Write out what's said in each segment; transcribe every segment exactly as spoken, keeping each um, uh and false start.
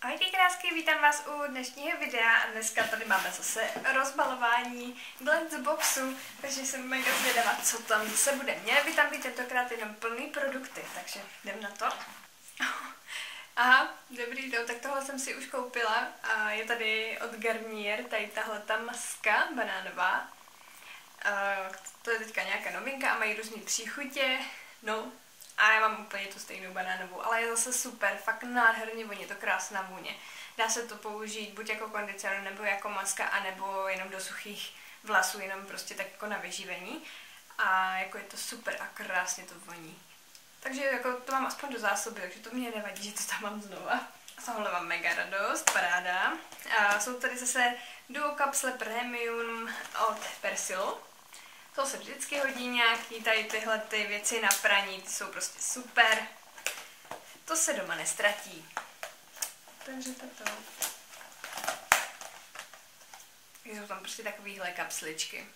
Ahojky krásky, vítám vás u dnešního videa a dneska tady máme zase rozbalování blend boxu, takže jsem mega zvědavá, co tam zase bude. Měly by tam být tentokrát jenom plný produkty, takže jdem na to. Aha, dobrý den, tak tohle jsem si už koupila a je tady od Garnier, tady tahle ta maska banánová. To je teďka nějaká novinka a mají různý příchutě, no. A já mám úplně tu stejnou banánovou, ale je zase super, fakt nádherně voní, je to krásná vůně. Dá se to použít buď jako kondicionér, nebo jako maska, anebo jenom do suchých vlasů, jenom prostě tak jako na vyživení. A jako je to super a krásně to voní. Takže jako to mám aspoň do zásoby, takže to mě nevadí, že to tam mám znova. A tohle mám mega radost, paráda. A jsou tady zase duo kapsle premium od Persil. To se vždycky hodí nějaký, tady tyhle ty věci na praní, ty jsou prostě super. To se doma nestratí. Takže toto. Jsou tam prostě takovýhle kapsličky.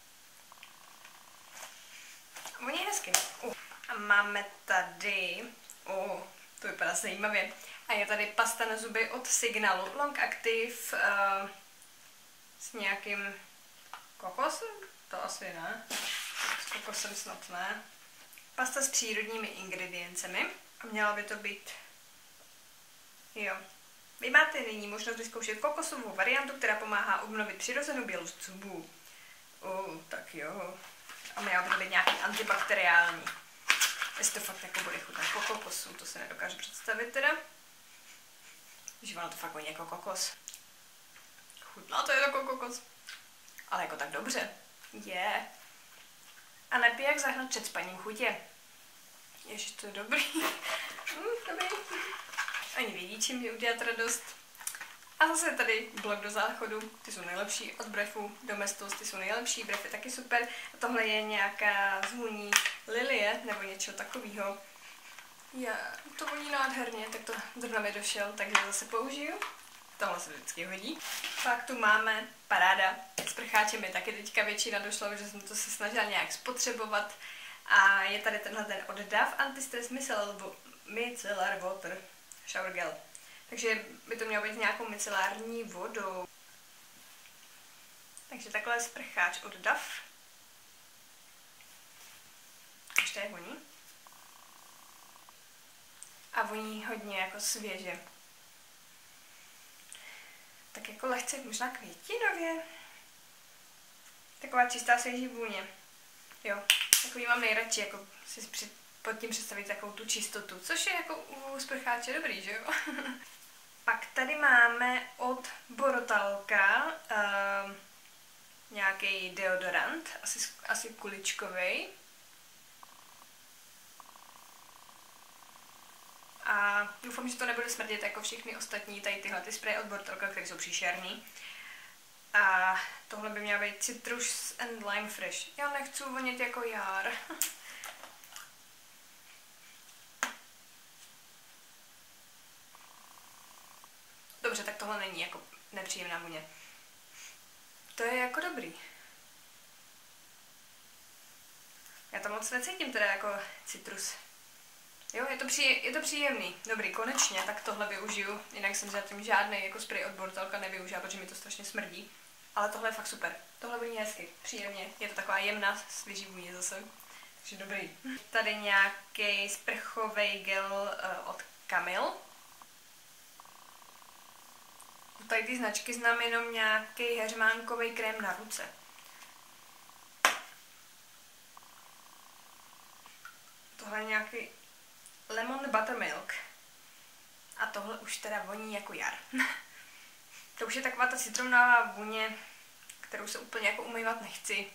Oni je hezky. Uh. A máme tady, uh, to vypadá zajímavě, a je tady pasta na zuby od Signalu, Long Active, uh, s nějakým kokosem. To asi ne. S kokosem snad ne. Pasta s přírodními ingrediencemi. A měla by to být... Jo. Vy máte nyní možnost vyzkoušet kokosovou variantu, která pomáhá obnovit přirozenou bělost zubů. Uh, tak jo. A měla by to být nějaký antibakteriální. Jestli to fakt jako bude chutnat po kokosu, to se nedokážu představit teda. Že ono to fakt voní jako kokos. Chutná to je jako kokos. Ale jako tak dobře. Je. Yeah. A nepij jak zahnat před spaním chutě. Ježiš, to je dobrý. mm, dobrý. Ani vědí, čím mi udělat radost. A zase je tady blok do záchodu. Ty jsou nejlepší od Brefu. Domestos, ty jsou nejlepší. Bref je taky super. A tohle je nějaká zvůní lilie nebo něco takového. Yeah. To voní nádherně, tak to zrovna mi došel, takže zase použiju. Tohle se vždycky hodí. Pak tu máme paráda. Sprcháče mi taky teďka většina došlo, že jsem to se snažila nějak spotřebovat. A je tady tenhle ten od D A V Anti-Stress Micellar Water Shower Gel. Takže by to mělo být nějakou micelární vodou. Takže takhle je sprcháč od D A V. Ještě je voní. A voní hodně jako svěže. Tak jako lehce, možná květinově. Taková čistá svěží vůně. Jo, takový mám nejradši, jako si při, pod tím představit takovou tu čistotu, což je jako u sprcháče dobrý, že jo? Pak tady máme od Borotalka uh, nějaký deodorant, asi, asi kuličkovej. A doufám, že to nebude smrdět jako všechny ostatní tady tyhle ty spreje od Borotalka, které jsou příšerný. A tohle by měla být Citrus and Lime Fresh. Já nechci vonět jako jar. Dobře, tak tohle není jako nepříjemná vůně. To je jako dobrý. Já to moc necítím teda jako citrus. Jo, je to, příje, je to příjemný. Dobrý, konečně, tak tohle využiju. Jinak jsem zatím žádný jako spray od Borotalka nevyužila, protože mi to strašně smrdí. Ale tohle je fakt super. Tohle voní hezky, příjemně. Je to taková jemná svěží vůně zase. Takže dobrý. Tady nějaký sprchový gel uh, od Camille. Tady ty značky znám jenom nějaký heřmánkový krém na ruce. Tohle je nějaký Lemon Buttermilk. A tohle už teda voní jako jar. To už je taková ta citronová vůně, kterou se úplně jako umývat nechci.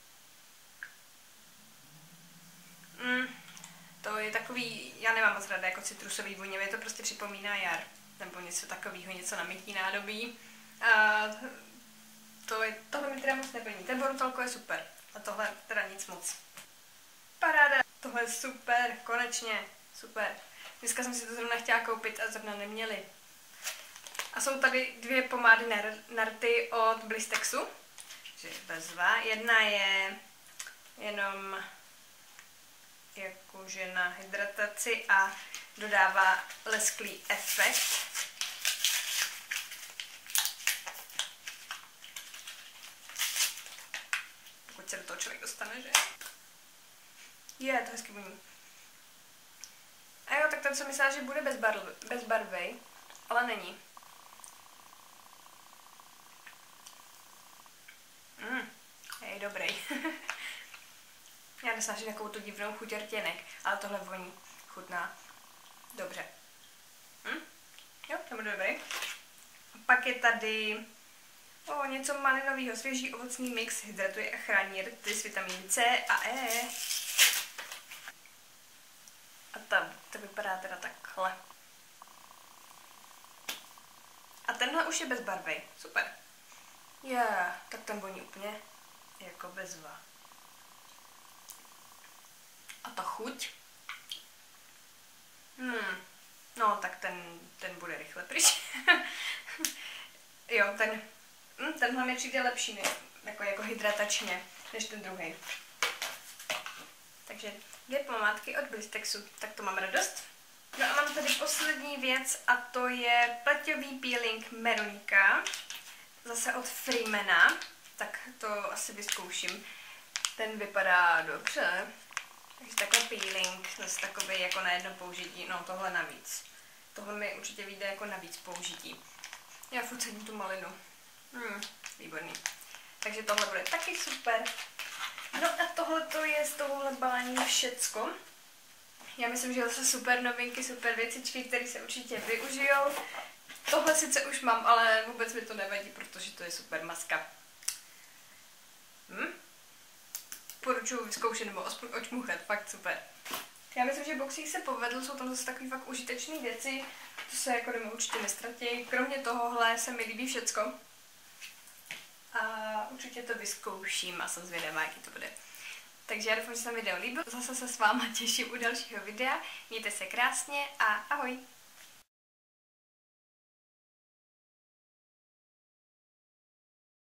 Mm, to je takový, já nemám moc ráda jako citrusový vůně, mě to prostě připomíná jar. Nebo něco takového, něco na mytí nádobí. A to je, tohle mi teda moc neplní. Ten Borotalko je super. A tohle teda nic moc. Paráda. Tohle je super, konečně. Super. Dneska jsem si to zrovna chtěla koupit a zrovna neměli. A jsou tady dvě pomády na, na rty od Blistexu. Takže bezva. Jedna je jenom jakože na hydrataci a dodává lesklý efekt. se do toho člověk dostane, že? Je, to hezky voní. A jo, tak ten jsem myslela, že bude bez, barv, bez barvy, ale není. Mm, je dobrý. Já nesnáším takovou tu divnou chuť rtěnek, ale tohle voní, chutná dobře. Hm? Jo, to bude dobrý. Pak je tady o, něco malinového, svěží ovocný mix, hydratuje a chrání rty s vitamíny C a E. A tam to vypadá teda takhle. A tenhle už je bez barvy, super. Yeah, tak ten voní úplně jako bezva. A ta chuť? Hmm, no tak ten, ten bude rychle pryč. Jo, ten, hm, tenhle mi přijde lepší, ne, jako, jako hydratačně, než ten druhý. Takže dvě pomádky od Blistexu, tak to mám radost. No a mám tady poslední věc a to je pleťový peeling Meronika, zase od Freemana, tak to asi vyzkouším. Ten vypadá dobře, takže takhle peeling, zase takový jako na jedno použití, no tohle navíc. Tohle mi určitě vyjde jako navíc použití. Já furt cením tu malinu. Hmm, výborný. Takže tohle bude taky super. No a tohle to je z tohohle balení všecko. Já myslím, že zase super novinky, super věcičky, které se určitě využijou. Tohle sice už mám, ale vůbec mi to nevadí, protože to je super maska. Hm? Poručuji vyzkoušet nebo aspoň očmuchat, fakt super. Já myslím, že boxík se povedl, jsou tam zase takové fakt užitečné věci, to se jako doma určitě nestratí. Kromě tohohle se mi líbí všecko. A určitě to vyzkouším a jsem zvědavá, jaký to bude. Takže já doufám, že se vám video líbilo. Zase se s váma těším u dalšího videa. Mějte se krásně a ahoj!